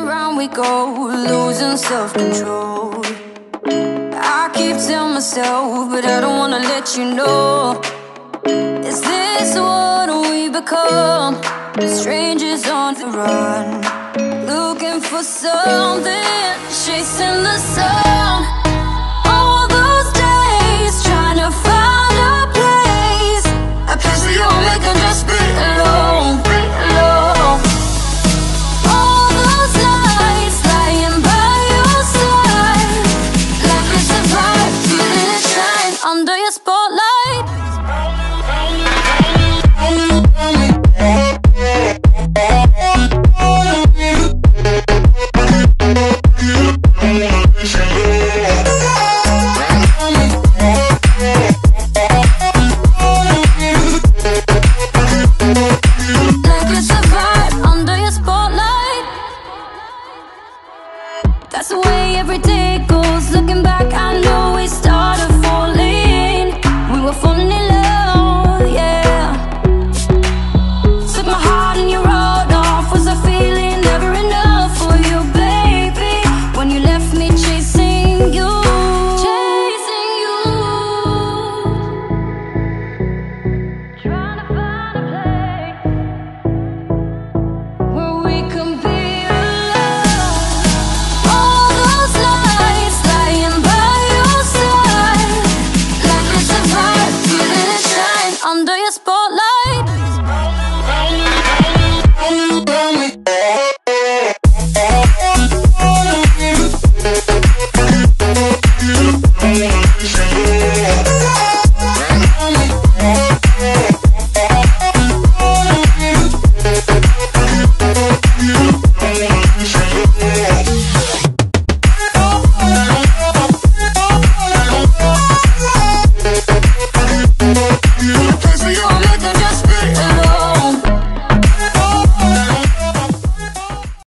around we go, losing self-control. I keep telling myself, but I don't wanna let you know. Is this what we become? Strangers on the run, looking for something, chasing the sun. All those days, trying to find a place, a place where you make them just belong, belong. All those nights, lying by your side, like it's a vibe, feeling it shine under your spotlight. That's the way every day goes. Looking back, I know we started falling. We were falling in love, yeah. Took my heart and you rode off. Was I feeling never enough for you, baby? When you left me chasing you, chasing you. Trying to find a place where we can be alone. All those nights, lying by your side, like it's a vibe, feeling it shine under your spotlight.